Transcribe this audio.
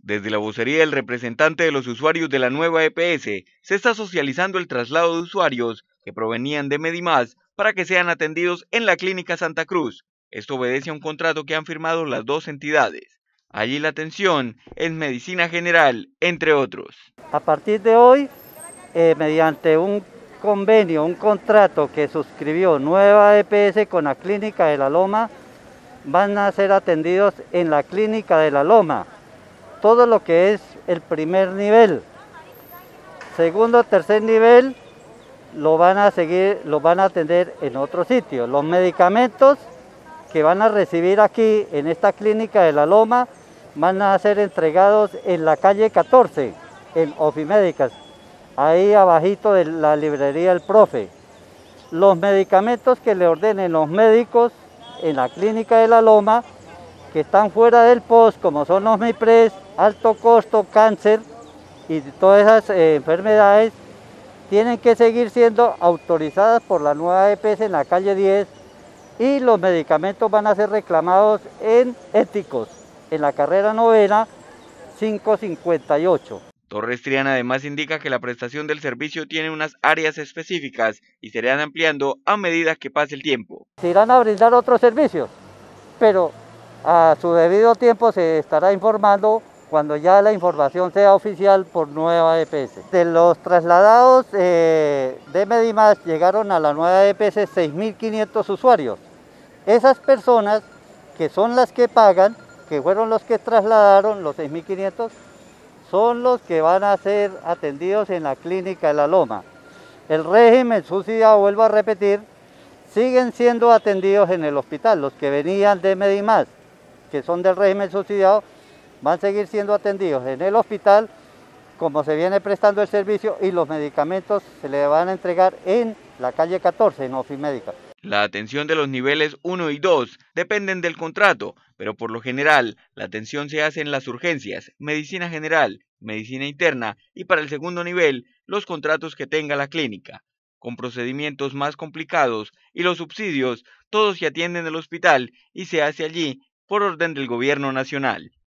Desde la vocería del representante de los usuarios de la nueva EPS, se está socializando el traslado de usuarios que provenían de Medimás para que sean atendidos en la Clínica Santa Cruz. Esto obedece a un contrato que han firmado las dos entidades. Allí la atención es medicina general, entre otros. A partir de hoy, mediante un convenio, un contrato que suscribió Nueva EPS con la Clínica de la Loma, van a ser atendidos en la Clínica de la Loma. Todo lo que es el primer nivel, segundo, tercer nivel, lo van a atender en otro sitio. Los medicamentos que van a recibir aquí en esta Clínica de la Loma van a ser entregados en la calle 14, en Ofimédicas, ahí abajito de la librería El Profe. Los medicamentos que le ordenen los médicos en la Clínica de la Loma, que están fuera del POS, como son los MIPRES, alto costo, cáncer y todas esas enfermedades, tienen que seguir siendo autorizadas por la nueva EPS en la calle 10, y los medicamentos van a ser reclamados en Éticos, en la carrera novena 558. Torres Triana además indica que la prestación del servicio tiene unas áreas específicas y se irán ampliando a medida que pase el tiempo. Se irán a brindar otros servicios, pero a su debido tiempo se estará informando cuando ya la información sea oficial por nueva EPS. De los trasladados de Medimás llegaron a la nueva EPS 6.500 usuarios. Esas personas que son las que pagan, que fueron los que trasladaron los 6.500, son los que van a ser atendidos en la Clínica de la Loma. El régimen subsidiado, vuelvo a repetir, siguen siendo atendidos en el hospital. Los que venían de Medimás, que son del régimen subsidiado, van a seguir siendo atendidos en el hospital, como se viene prestando el servicio, y los medicamentos se le van a entregar en la calle 14, en Ofimédica. La atención de los niveles 1 y 2 dependen del contrato, pero por lo general la atención se hace en las urgencias, medicina general, medicina interna y para el segundo nivel los contratos que tenga la clínica. Con procedimientos más complicados y los subsidios, todos se atienden en el hospital y se hace allí por orden del gobierno nacional.